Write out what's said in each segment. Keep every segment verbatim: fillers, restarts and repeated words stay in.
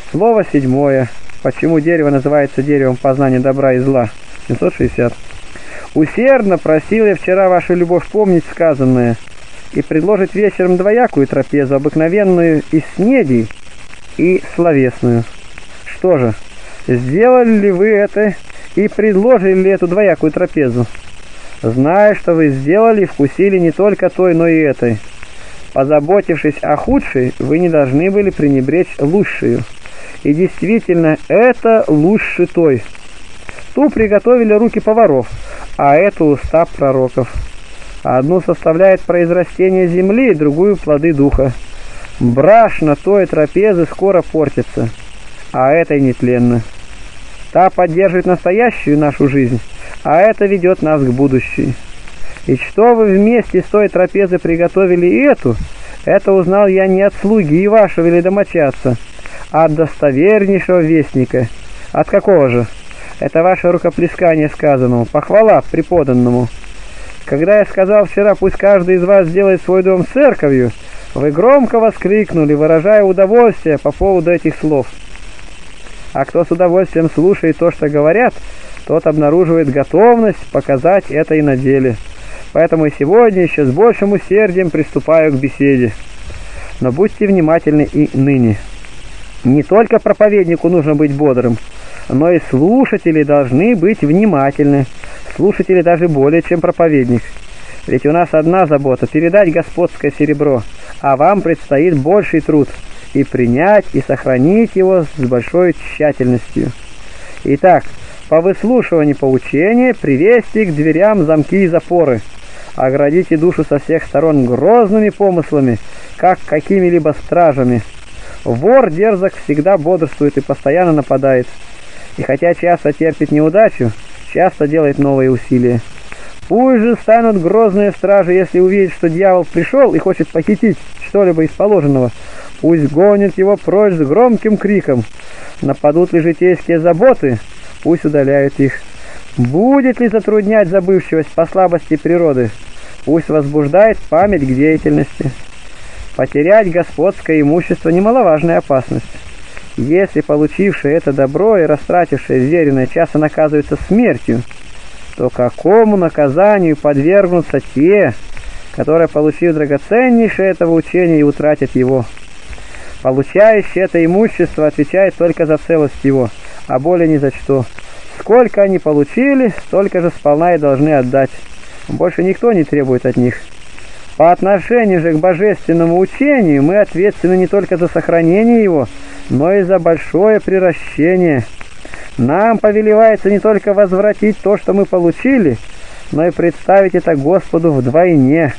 Слово седьмое. Почему дерево называется деревом познания добра и зла? семьсот шестьдесят. Усердно просил я вчера вашу любовь помнить сказанное и предложить вечером двоякую трапезу, обыкновенную из снедей и словесную. Что же, сделали ли вы это и предложили ли эту двоякую трапезу? Зная, что вы сделали и вкусили не только той, но и этой. Позаботившись о худшей, вы не должны были пренебречь лучшую. И действительно, это лучше той. Ту приготовили руки поваров, а эту уста пророков. Одну составляет произрастение земли, другую плоды духа. Брашно той трапезы скоро портится, а этой нетленно. Та поддерживает настоящую нашу жизнь, а это ведет нас к будущей. И что вы вместе с той трапезой приготовили и эту, это узнал я не от слуги вашего или домочадца, а от достовернейшего вестника. От какого же? Это ваше рукоплескание сказанному, похвала преподанному. Когда я сказал вчера, пусть каждый из вас сделает свой дом церковью, вы громко воскликнули, выражая удовольствие по поводу этих слов. А кто с удовольствием слушает то, что говорят, тот обнаруживает готовность показать это и на деле. Поэтому и сегодня еще с большим усердием приступаю к беседе. Но будьте внимательны и ныне. Не только проповеднику нужно быть бодрым, но и слушатели должны быть внимательны. Слушатели даже более, чем проповедник. Ведь у нас одна забота – передать господское серебро, а вам предстоит больший труд – и принять, и сохранить его с большой тщательностью. Итак, по выслушиванию поучения привести к дверям замки и запоры. Оградите душу со всех сторон грозными помыслами, как какими-либо стражами. Вор дерзок всегда бодрствует и постоянно нападает. И хотя часто терпит неудачу, часто делает новые усилия. Пусть же станут грозные стражи, если увидят, что дьявол пришел и хочет похитить что-либо из положенного. Пусть гонят его прочь с громким криком. Нападут ли житейские заботы, пусть удаляют их. Будет ли затруднять забывчивость по слабости природы, пусть возбуждает память к деятельности. Потерять господское имущество – немаловажная опасность. Если получившие это добро и растратившие вверенное часто наказываются смертью, то какому наказанию подвергнутся те, которые, получив драгоценнейшее этого учения, и утратят его? Получающий это имущество отвечает только за целость его, а более ни за что. Сколько они получили, столько же сполна и должны отдать. Больше никто не требует от них. По отношению же к божественному учению мы ответственны не только за сохранение его, но и за большое приращение. Нам повелевается не только возвратить то, что мы получили, но и представить это Господу вдвойне.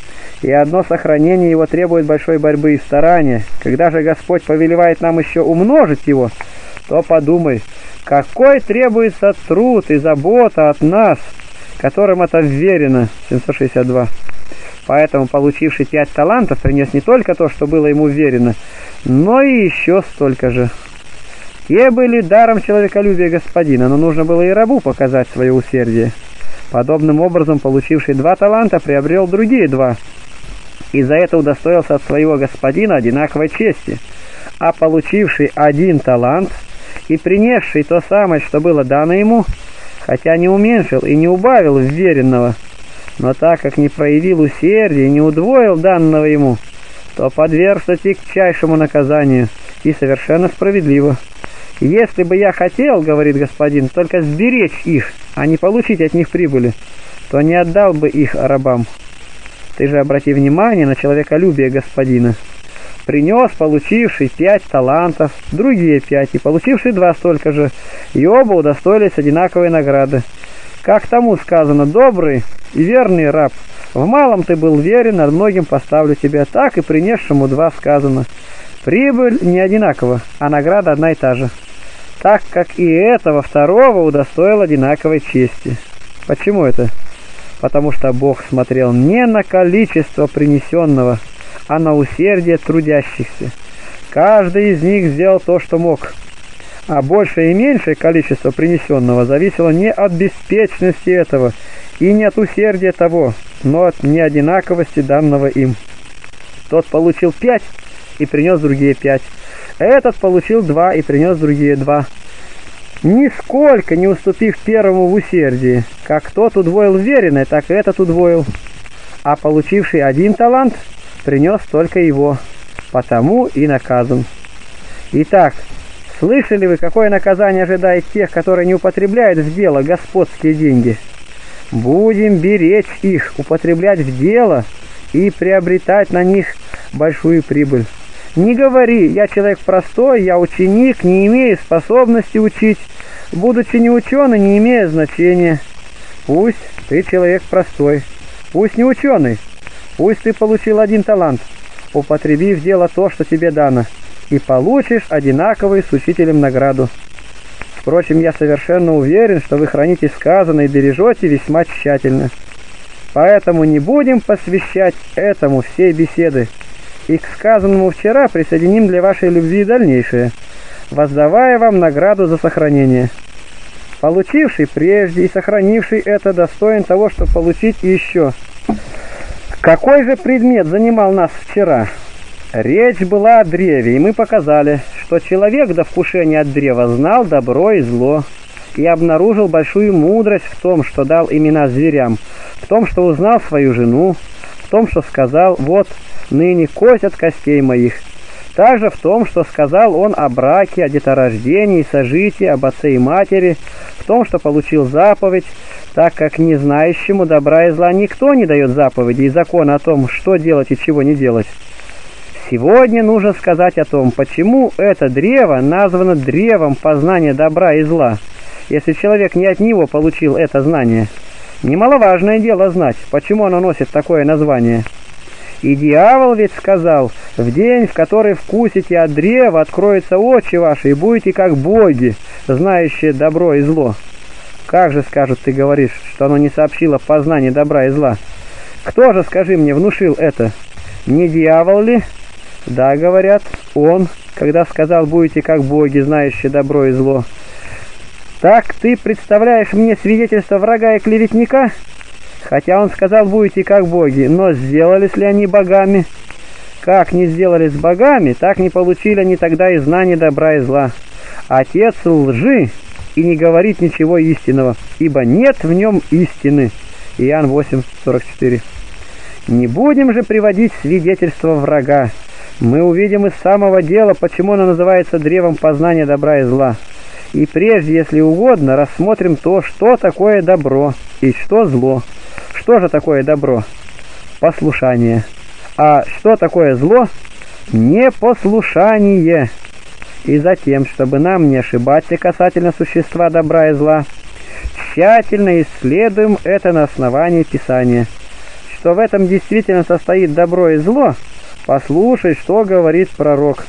И одно сохранение его требует большой борьбы и старания. Когда же Господь повелевает нам еще умножить его, то подумай, какой требуется труд и забота от нас, которым это вверено. семьсот шестьдесят два. Поэтому получивший пять талантов принес не только то, что было ему вверено, но и еще столько же. Те были даром человеколюбия господина, но нужно было и рабу показать свое усердие. Подобным образом, получивший два таланта приобрел другие два, и за это удостоился от своего господина одинаковой чести. А получивший один талант и принесший то самое, что было дано ему, хотя не уменьшил и не убавил вверенного, но так как не проявил усердия и не удвоил данного ему, то подвергся тягчайшему наказанию, и совершенно справедливо. «Если бы я хотел, — говорит господин, — только сберечь их, а не получить от них прибыли, то не отдал бы их рабам. Ты же обрати внимание на человеколюбие господина. Принес получивший пять талантов, другие пять, и получивший два столько же, и оба удостоились одинаковой награды. Как тому сказано: добрый и верный раб, в малом ты был верен, над многим поставлю тебя. Так и принесшему два сказано: прибыль не одинакова, а награда одна и та же, так как и этого второго удостоил одинаковой чести. Почему это? Потому что Бог смотрел не на количество принесенного, а на усердие трудящихся. Каждый из них сделал то, что мог, а большее и меньшее количество принесенного зависело не от беспечности этого и не от усердия того, но от неодинаковости данного им. Тот получил пять и принес другие пять. Этот получил два и принес другие два, нисколько не уступив первому в усердии. Как тот удвоил веренное, так и этот удвоил. А получивший один талант принес только его, потому и наказан. Итак, слышали вы, какое наказание ожидает тех, которые не употребляют в дело господские деньги? Будем беречь их, употреблять в дело и приобретать на них большую прибыль. Не говори: я человек простой, я ученик, не имею способности учить, будучи не ученый, не имея значения. Пусть ты человек простой, пусть не ученый, пусть ты получил один талант, употреби в дело то, что тебе дано, и получишь одинаковую с учителем награду. Впрочем, я совершенно уверен, что вы храните сказанное и бережете весьма тщательно. Поэтому не будем посвящать этому всей беседы, и к сказанному вчера присоединим для вашей любви дальнейшее, воздавая вам награду за сохранение. Получивший прежде и сохранивший это достоин того, чтобы получить еще. Какой же предмет занимал нас вчера? Речь была о древе, и мы показали, что человек до вкушения от древа знал добро и зло, и обнаружил большую мудрость в том, что дал имена зверям, в том, что узнал свою жену, в том, что сказал: «Вот, ныне кость от костей моих». Также в том, что сказал он о браке, о деторождении, сожитии, об отце и матери, в том, что получил заповедь, так как не знающему добра и зла никто не дает заповеди и закона о том, что делать и чего не делать. Сегодня нужно сказать о том, почему это древо названо древом познания добра и зла, если человек не от него получил это знание. Немаловажное дело знать, почему оно носит такое название. И дьявол ведь сказал: в день, в который вкусите от древа, откроются очи ваши, и будете как боги, знающие добро и зло. Как же, скажут, ты говоришь, что оно не сообщило познание добра и зла? Кто же, скажи мне, внушил это? Не дьявол ли? Да, говорят, он, когда сказал: будете как боги, знающие добро и зло. Так ты представляешь мне свидетельство врага и клеветника? Хотя он сказал: будете как боги, но сделались ли они богами? Как не сделались богами, так не получили они тогда и знания добра и зла. Отец лжи и не говорит ничего истинного, ибо нет в нем истины. Иоанн восемь сорок четыре. Не будем же приводить свидетельство врага. Мы увидим из самого дела, почему оно называется древом познания добра и зла. И прежде, если угодно, рассмотрим то, что такое добро и что зло. Что же такое добро? Послушание. А что такое зло? Непослушание. И затем, чтобы нам не ошибаться касательно существа добра и зла, тщательно исследуем это на основании Писания. Что в этом действительно состоит добро и зло, послушай, что говорит пророк.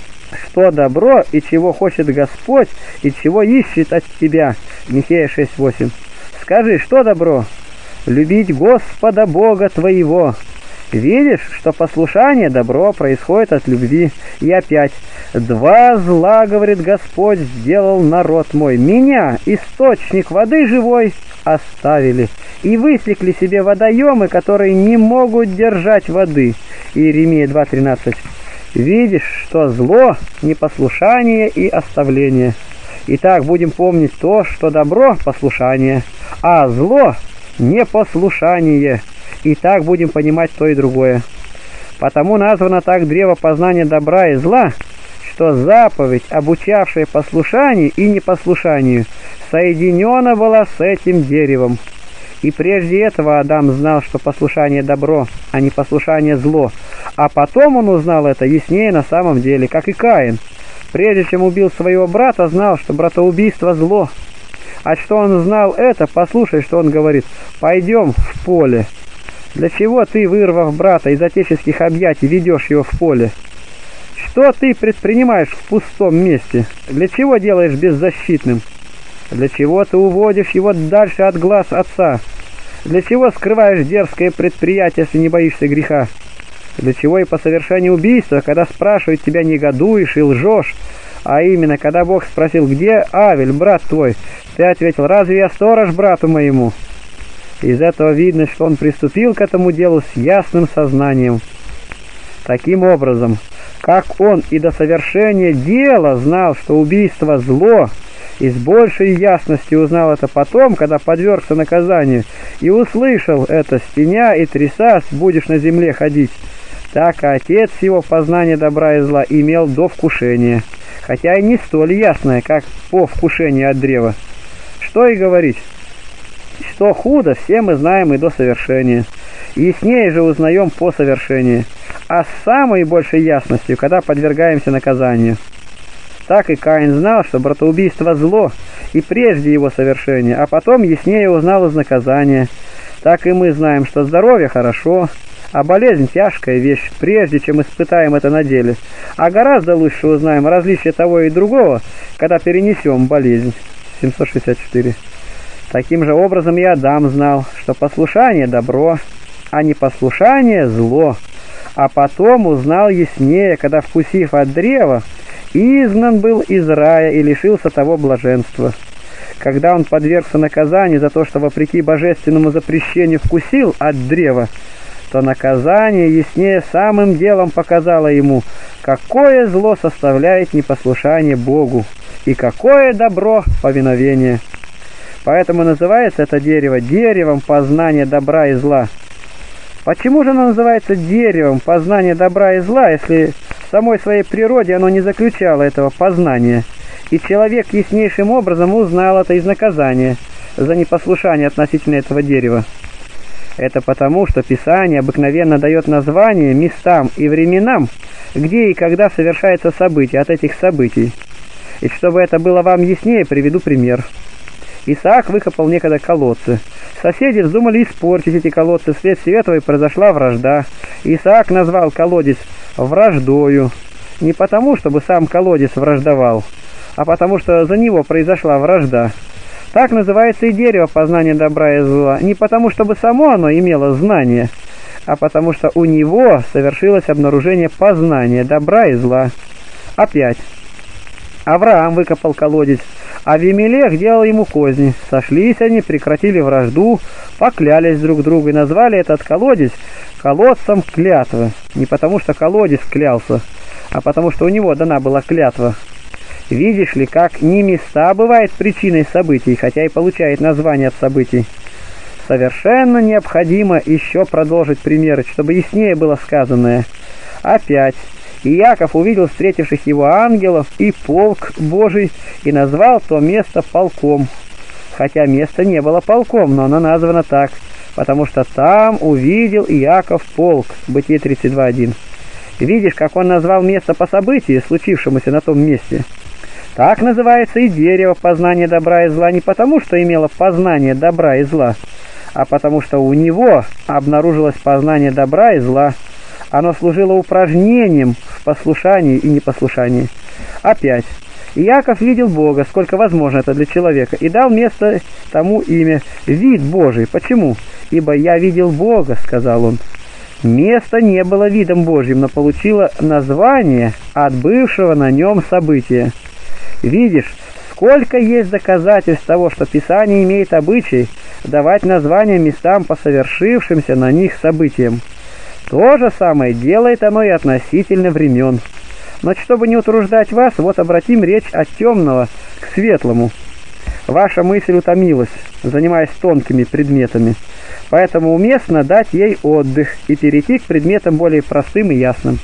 Что добро и чего хочет Господь, и чего ищет от тебя. Михея шесть восемь. Скажи, что добро? Любить Господа Бога твоего. Видишь, что послушание, добро, происходит от любви. И опять: два зла, говорит Господь, сделал народ мой. Меня, источник воды живой, оставили, и высекли себе водоемы, которые не могут держать воды. Иеремия два тринадцать. Видишь, что зло, непослушание и оставление. Итак, будем помнить то, что добро – послушание, а зло – непослушание. И так будем понимать то и другое. Потому названо так древо познания добра и зла, что заповедь, обучавшая послушанию и непослушанию, соединена была с этим деревом. И прежде этого Адам знал, что послушание добро, а не послушание зло. А потом он узнал это яснее на самом деле, как и Каин. Прежде чем убил своего брата, знал, что братоубийство зло. А что он знал это, послушай, что он говорит: «Пойдем в поле». Для чего ты, вырвав брата из отеческих объятий, ведешь его в поле? Что ты предпринимаешь в пустом месте? Для чего делаешь беззащитным? Для чего ты уводишь его дальше от глаз отца? Для чего скрываешь дерзкое предприятие, если не боишься греха? Для чего и по совершению убийства, когда спрашивают тебя, негодуешь и лжешь? А именно, когда Бог спросил: где Авель, брат твой? Ты ответил: разве я сторож брату моему? Из этого видно, что он приступил к этому делу с ясным сознанием. Таким образом, как он и до совершения дела знал, что убийство зло, и с большей ясностью узнал это потом, когда подвергся наказанию, и услышал это, стеня и трясась, будешь на земле ходить. Так и отец его познание добра и зла имел до вкушения, хотя и не столь ясное, как по вкушению от древа. Что и говорить, что худо, все мы знаем и до совершения, яснее же узнаем по совершении, а с самой большей ясностью, когда подвергаемся наказанию. Так и Каин знал, что братоубийство зло, и прежде его совершения, а потом яснее узнал из наказания. Так и мы знаем, что здоровье хорошо, а болезнь тяжкая вещь, прежде чем испытаем это на деле. А гораздо лучше узнаем различие того и другого, когда перенесем болезнь. семьсот шестьдесят четыре. Таким же образом и Адам знал, что послушание – добро, а непослушание – зло. А потом узнал яснее, когда, вкусив от древа, изгнан был из рая и лишился того блаженства. Когда он подвергся наказанию за то, что вопреки божественному запрещению вкусил от древа, то наказание яснее самым делом показало ему, какое зло составляет непослушание Богу и какое добро повиновение. Поэтому называется это дерево деревом познания добра и зла. Почему же оно называется деревом познания добра и зла, если в самой своей природе оно не заключало этого познания, и человек яснейшим образом узнал это из наказания за непослушание относительно этого дерева? Это потому, что Писание обыкновенно дает название местам и временам, где и когда совершается событие от этих событий. И чтобы это было вам яснее, приведу пример. Исаак выкопал некогда колодцы. Соседи вздумали испортить эти колодцы, вследствие этого и произошла вражда. Исаак назвал колодец враждою, не потому, чтобы сам колодец враждовал, а потому, что за него произошла вражда. Так называется и дерево познания добра и зла, не потому, чтобы само оно имело знание, а потому, что у него совершилось обнаружение познания добра и зла. Опять. Авраам выкопал колодец, а Авимелех делал ему козни. Сошлись они, прекратили вражду, поклялись друг другу и назвали этот колодец колодцем клятвы. Не потому, что колодец клялся, а потому, что у него дана была клятва. Видишь ли, как не места бывает причиной событий, хотя и получает название от событий. Совершенно необходимо еще продолжить примеры, чтобы яснее было сказанное. Опять. Иаков увидел встретивших его ангелов и полк Божий, и назвал то место полком. Хотя место не было полком, но оно названо так, потому что там увидел Иаков полк. Бытие тридцать два один. Видишь, как он назвал место по событию, случившемуся на том месте. Так называется и дерево познания добра и зла не потому, что имело познание добра и зла, а потому что у него обнаружилось познание добра и зла. Оно служило упражнением в послушании и непослушании. Опять. Иаков видел Бога, сколько возможно это для человека, и дал место тому имя «Вид Божий». Почему? «Ибо я видел Бога», — сказал он. Место не было видом Божьим, но получило название от бывшего на нем события. Видишь, сколько есть доказательств того, что Писание имеет обычай давать названия местам по совершившимся на них событиям. То же самое делает оно и относительно времен. Но чтобы не утруждать вас, вот обратим речь от темного к светлому. Ваша мысль утомилась, занимаясь тонкими предметами, поэтому уместно дать ей отдых и перейти к предметам более простым и ясным.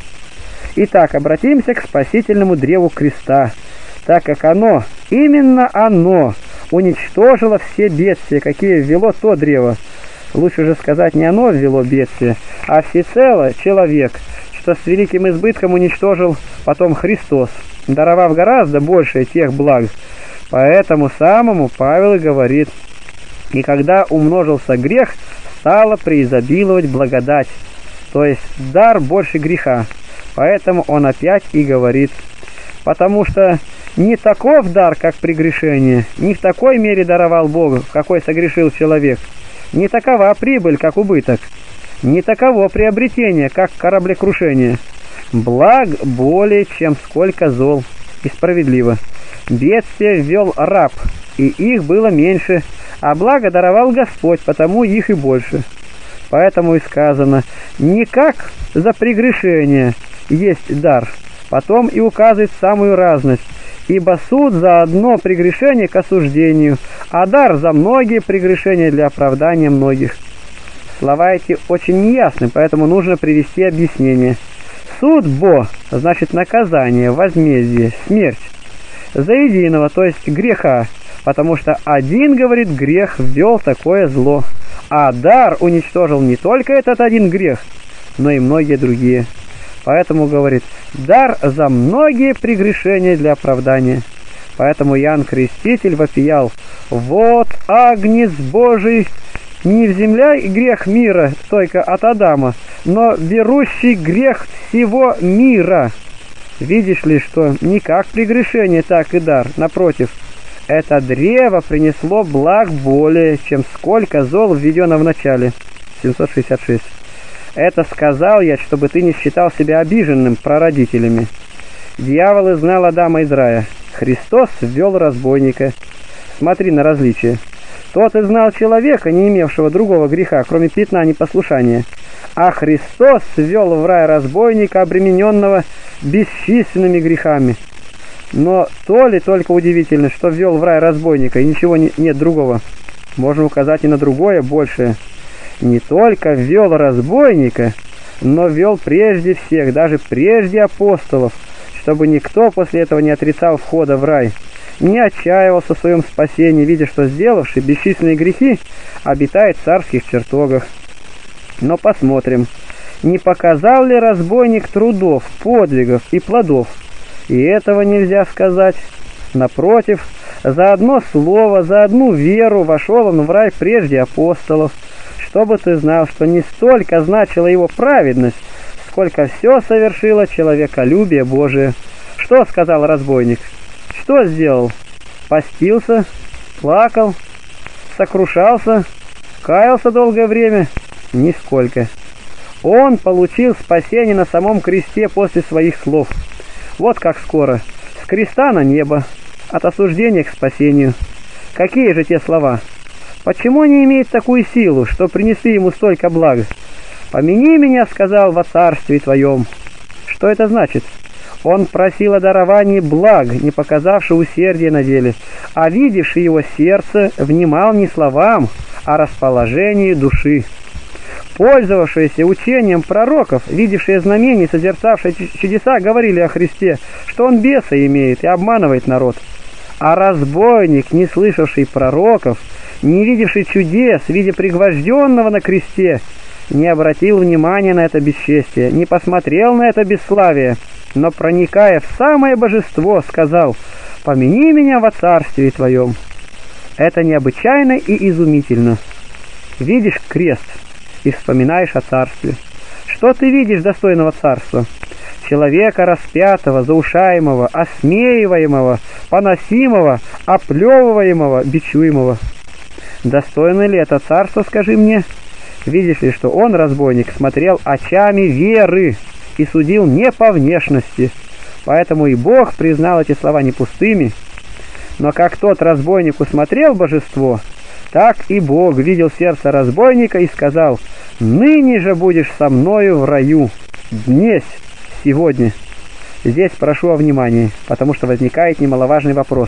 Итак, обратимся к спасительному древу креста, так как оно, именно оно, уничтожило все бедствия, какие ввело то древо. Лучше же сказать, не оно ввело бедствие, а всецело человек, что с великим избытком уничтожил потом Христос, даровав гораздо больше тех благ. Поэтому самому Павел и говорит: «И когда умножился грех, стало преизобиловать благодать», то есть дар больше греха. Поэтому он опять и говорит: «Потому что не таков дар, как прегрешение, не в такой мере даровал Бог, в какой согрешил человек, не такова прибыль, как убыток, не таково приобретение, как кораблекрушение. Благ более, чем сколько зол, и справедливо. Бедствие ввел раб, и их было меньше, а благо даровал Господь, потому их и больше. Поэтому и сказано: не как за прегрешение есть дар, Потом и указывает самую разность. Ибо суд за одно прегрешение к осуждению, а дар за многие прегрешения для оправдания многих. Слова эти очень неясны, поэтому нужно привести объяснение. Суд бо значит наказание, возмездие, смерть. За единого, то есть греха, потому что один, говорит, грех ввел такое зло, а дар уничтожил не только этот один грех, но и многие другие. Поэтому, говорит, дар за многие прегрешения для оправдания. Поэтому Иоанн Креститель вопиял: «Вот агнец Божий, не вземляй грех мира только от Адама, но берущий грех всего мира». Видишь ли, что не как прегрешение, так и дар. Напротив, это древо принесло благ более, чем сколько зол введено в начале. семьсот шестьдесят шесть. Это сказал я, чтобы ты не считал себя обиженным прародителями. Дьявол изгнал Адама из рая. Христос ввел разбойника. Смотри на различие. Тот изгнал человека, не имевшего другого греха, кроме пятна непослушания. А Христос ввел в рай разбойника, обремененного бесчисленными грехами. Но то ли только удивительно, что ввел в рай разбойника, и ничего не, нет другого. Можно указать и на другое, большее. Не только ввел разбойника, но ввел прежде всех, даже прежде апостолов, чтобы никто после этого не отрицал входа в рай, не отчаивался в своем спасении, видя, что сделавший бесчисленные грехи обитает в царских чертогах. Но посмотрим, не показал ли разбойник трудов, подвигов и плодов? И этого нельзя сказать. Напротив, за одно слово, за одну веру вошел он в рай прежде апостолов, чтобы ты знал, что не столько значила его праведность, сколько все совершило человеколюбие Божие. Что сказал разбойник? Что сделал? Постился, плакал, сокрушался, каялся долгое время? Нисколько. Он получил спасение на самом кресте после своих слов. Вот как скоро. С креста на небо, от осуждения к спасению. Какие же те слова? Почему они имеют такую силу, что принесли ему столько благ? «Помяни меня, — сказал, — во царстве твоем». Что это значит? Он просил о даровании благ, не показавший усердия на деле, а видевший его сердце внимал не словам, а расположению души. Пользовавшиеся учением пророков, видевшие знамения, созерцавшие чудеса, говорили о Христе, что он беса имеет и обманывает народ. А разбойник, не слышавший пророков, не видевший чудес, видя пригвожденного на кресте, не обратил внимания на это бесчестие, не посмотрел на это бесславие, но, проникая в самое божество, сказал: «Помяни меня во царстве твоем». Это необычайно и изумительно. Видишь крест и вспоминаешь о царстве. Что ты видишь достойного царства? Человека распятого, заушаемого, осмеиваемого, поносимого, оплевываемого, бичуемого. Достойно ли это царство, скажи мне? Видишь ли, что он, разбойник, смотрел очами веры и судил не по внешности. Поэтому и Бог признал эти слова не пустыми. Но как тот разбойник усмотрел божество, так и Бог видел сердце разбойника и сказал: «Ныне же будешь со мною в раю, днесь, сегодня». Здесь прошу о внимании, потому что возникает немаловажный вопрос.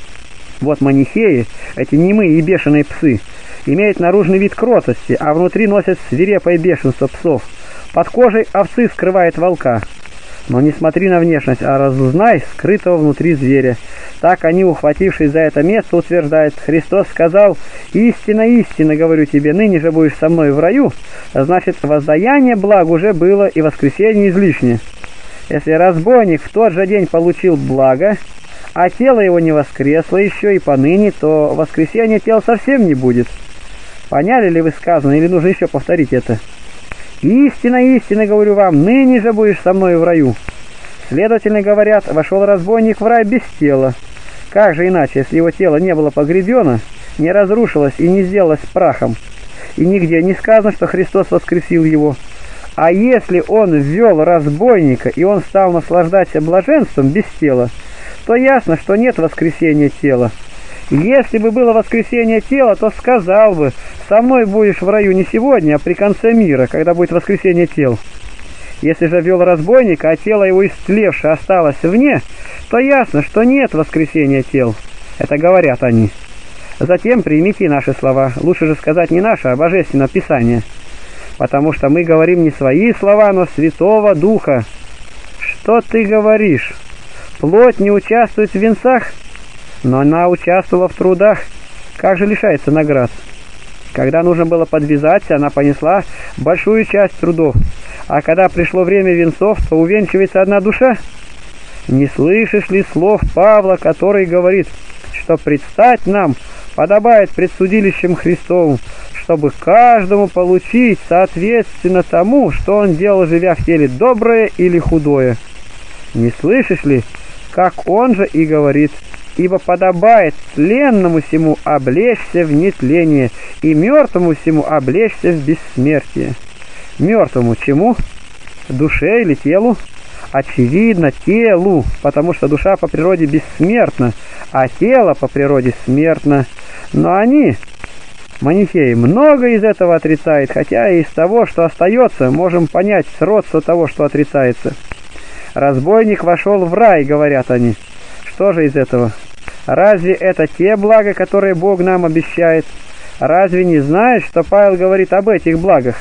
Вот манихеи, эти немые и бешеные псы, имеют наружный вид кротости, а внутри носят свирепое бешенство псов. Под кожей овцы скрывает волка. Но не смотри на внешность, а разузнай скрытого внутри зверя. Так они, ухватившись за это место, утверждают: Христос сказал: «Истинно, истинно говорю тебе, ныне же будешь со мной в раю», значит, воздаяние благ уже было и воскресение излишне. Если разбойник в тот же день получил благо, а тело его не воскресло еще и поныне, то воскресения тела совсем не будет. Поняли ли вы сказанное, или нужно еще повторить это? «Истинно, истинно говорю вам, ныне же будешь со мной в раю». Следовательно, говорят, вошел разбойник в рай без тела. Как же иначе, если его тело не было погребено, не разрушилось и не сделалось прахом? И нигде не сказано, что Христос воскресил его. А если он ввел разбойника, и он стал наслаждаться блаженством без тела, то ясно, что нет воскресения тела. Если бы было воскресение тела, то сказал бы: «Со мной будешь в раю не сегодня, а при конце мира, когда будет воскресение тел». Если же вел разбойника, а тело его истлевшее осталось вне, то ясно, что нет воскресения тел. Это говорят они. Затем примите наши слова. Лучше же сказать не наше, а Божественное Писание. Потому что мы говорим не свои слова, но Святого Духа. Что ты говоришь? Плоть не участвует в венцах, но она участвовала в трудах. Как же лишается наград? Когда нужно было подвязаться, она понесла большую часть трудов. А когда пришло время венцов, то увенчивается одна душа. Не слышишь ли слов Павла, который говорит, что предстать нам подобает пред судилищем Христовым, чтобы каждому получить соответственно тому, что он делал, живя в теле, доброе или худое? Не слышишь ли, как он же и говорит, ибо подобает тленному сему облечься в нетление, и мертвому сему облечься в бессмертие. Мертвому чему? Душе или телу? Очевидно, телу, потому что душа по природе бессмертна, а тело по природе смертно. Но они, манихеи, много из этого отрицают, хотя и из того, что остается, можем понять сродство того, что отрицается. Разбойник вошел в рай, говорят они. Что же из этого? Разве это те блага, которые Бог нам обещает? Разве не знаешь, что Павел говорит об этих благах,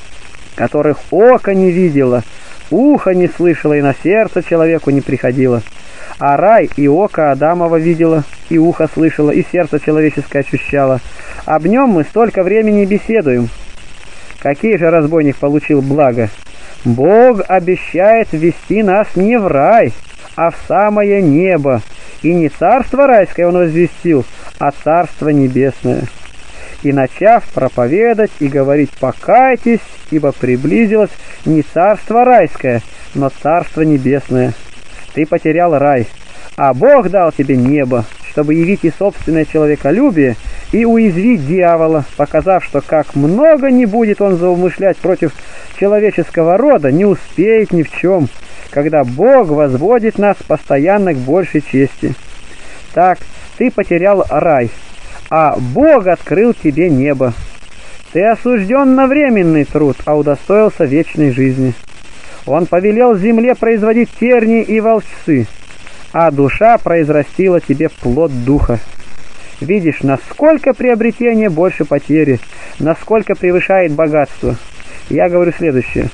которых око не видело, ухо не слышало и на сердце человеку не приходило? А рай и око Адамова видело, и ухо слышало, и сердце человеческое ощущало. Об нем мы столько времени беседуем. Какие же разбойник получил блага? Бог обещает ввести нас не в рай, а в самое небо. И не царство райское он возвестил, а царство небесное. И начав проповедать и говорить: покайтесь, ибо приблизилось не царство райское, но царство небесное. Ты потерял рай, а Бог дал тебе небо, чтобы явить и собственное человеколюбие, и уязвить дьявола, показав, что как много не будет он заумышлять против человеческого рода, не успеет ни в чем, когда Бог возводит нас постоянно к большей чести. Так, ты потерял рай, а Бог открыл тебе небо. Ты осужден на временный труд, а удостоился вечной жизни. Он повелел земле производить тернии и волчцы, а душа произрастила тебе плод духа. Видишь, насколько приобретение больше потери, насколько превышает богатство. Я говорю следующее.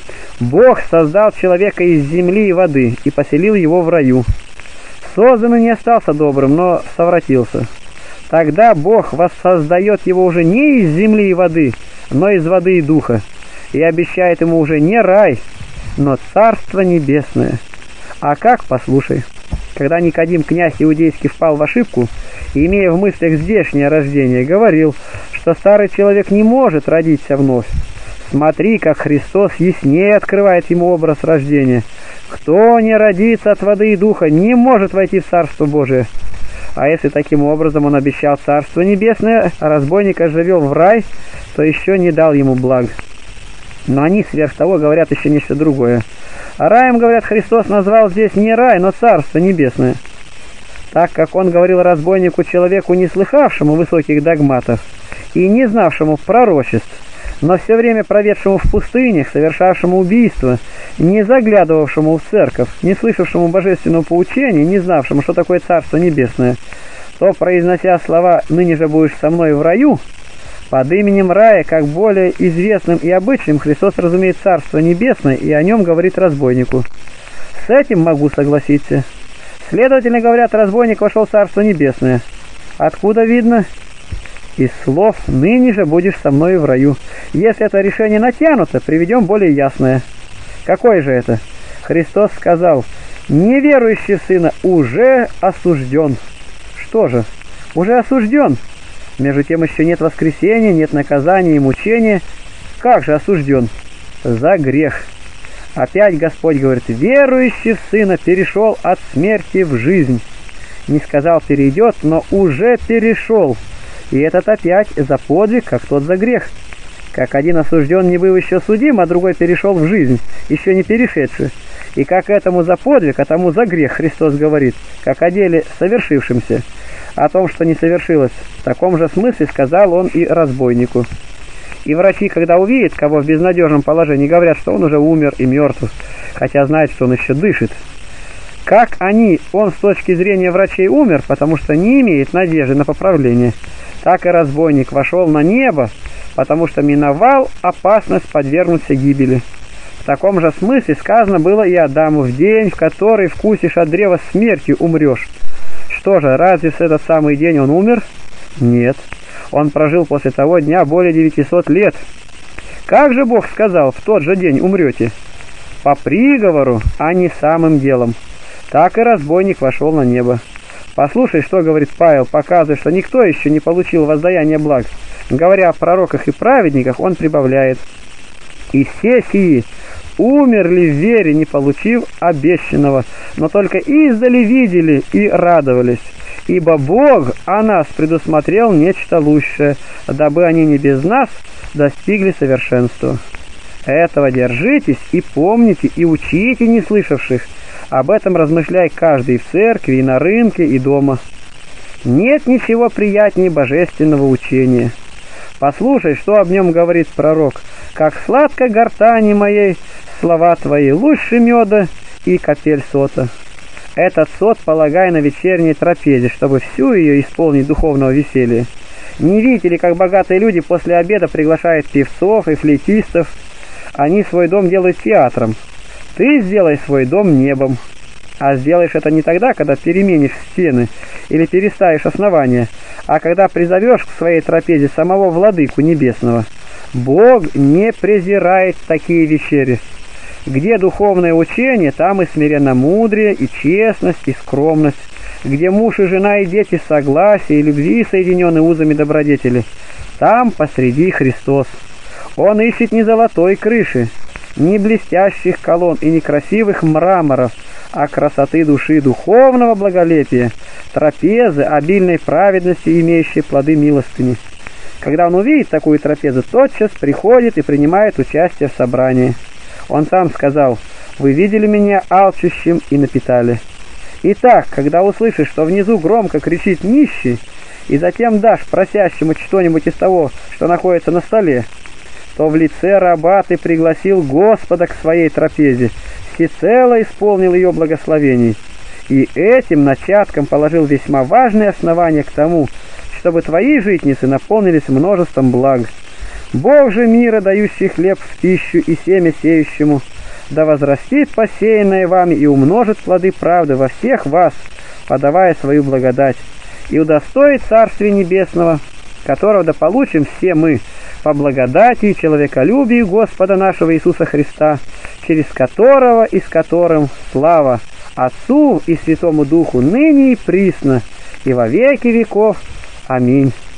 Бог создал человека из земли и воды и поселил его в раю. Созданный не остался добрым, но совратился. Тогда Бог воссоздает его уже не из земли и воды, но из воды и духа, и обещает ему уже не рай, но царство небесное. А как, послушай, когда Никодим, князь иудейский, впал в ошибку, и, имея в мыслях здешнее рождение, говорил, что старый человек не может родиться вновь. Смотри, как Христос яснее открывает ему образ рождения. Кто не родится от воды и духа, не может войти в Царство Божие. А если таким образом он обещал Царство Небесное, а разбойника же вел в рай, то еще не дал ему благ. Но они сверх того говорят еще нечто другое. А раем, говорят, Христос назвал здесь не рай, но Царство Небесное. Так как он говорил разбойнику, человеку, не слыхавшему высоких догматов и не знавшему пророчеств, но все время проведшему в пустынях, совершавшему убийство, не заглядывавшему в церковь, не слышавшему божественного поучения, не знавшему, что такое Царство Небесное, то, произнося слова «ныне же будешь со мной в раю», под именем рая, как более известным и обычным, Христос разумеет Царство Небесное и о нем говорит разбойнику. С этим могу согласиться. Следовательно, говорят, разбойник вошел в Царство Небесное. Откуда видно? Из слов «ныне же будешь со мной в раю». Если это решение натянуто, приведем более ясное. Какое же это? Христос сказал: «Неверующий в Сына уже осужден». Что же? Уже осужден. Между тем еще нет воскресения, нет наказания и мучения. Как же осужден? За грех. Опять Господь говорит: «Верующий в Сына перешел от смерти в жизнь». Не сказал «перейдет», но уже перешел. И этот опять за подвиг, как тот за грех. Как один осужден, не был еще судим, а другой перешел в жизнь, еще не перешедший. И как этому за подвиг, а тому за грех Христос говорит, как о деле совершившемся. О том, что не совершилось, в таком же смысле сказал он и разбойнику. И врачи, когда увидят кого в безнадежном положении, говорят, что он уже умер и мертв, хотя знают, что он еще дышит. Как они, он с точки зрения врачей умер, потому что не имеет надежды на поправление, так и разбойник вошел на небо, потому что миновал опасность подвергнуться гибели. В таком же смысле сказано было и Адаму: в день, в который вкусишь от древа, смертью умрешь. Что же, разве в этот самый день он умер? Нет. Он прожил после того дня более девятисот лет. Как же Бог сказал: в тот же день умрете? По приговору, а не самым делом. Так и разбойник вошел на небо. Послушай, что говорит Павел, показывая, что никто еще не получил воздаяние благ. Говоря о пророках и праведниках, он прибавляет: и все сии умерли в вере, не получив обещанного, но только издали видели и радовались. Ибо Бог о нас предусмотрел нечто лучшее, дабы они не без нас достигли совершенства. Этого держитесь и помните, и учите неслышавших. Об этом размышляй каждый в церкви, и на рынке, и дома. Нет ничего приятнее божественного учения. Послушай, что об нем говорит пророк: как сладко гортани моей слова твои, лучше меда и капель сота. Этот сот полагай на вечерней трапезе, чтобы всю ее исполнить духовного веселья. Не видите ли, как богатые люди после обеда приглашают певцов и флейтистов? Они свой дом делают театром. Ты сделай свой дом небом. А сделаешь это не тогда, когда переменишь стены или переставишь основания, а когда призовешь к своей трапезе самого Владыку Небесного. Бог не презирает такие вечери. Где духовное учение, там и смиренномудрие, и честность, и скромность. Где муж и жена, и дети согласия, и любви соединены узами добродетели, там посреди Христос. Он ищет не золотой крыши, не блестящих колонн и не красивых мраморов, а красоты души, духовного благолепия, трапезы, обильной праведности, имеющей плоды милостыни. Когда он увидит такую трапезу, тотчас приходит и принимает участие в собрании. Он сам сказал: «Вы видели меня алчущим и напитали». Итак, когда услышишь, что внизу громко кричит нищий, и затем дашь просящему что-нибудь из того, что находится на столе, то в лице раба ты пригласил Господа к своей трапезе, всецело исполнил ее благословений, и этим начатком положил весьма важные основания к тому, чтобы твои житницы наполнились множеством благ. Бог же мира, дающий хлеб в пищу и семя сеющему, да возрастит посеянное вами и умножит плоды правды во всех вас, подавая свою благодать, и удостоит Царствия Небесного, которого да получим все мы по благодати и человеколюбию Господа нашего Иисуса Христа, через которого и с которым слава Отцу и Святому Духу ныне и присно, и во веки веков. Аминь.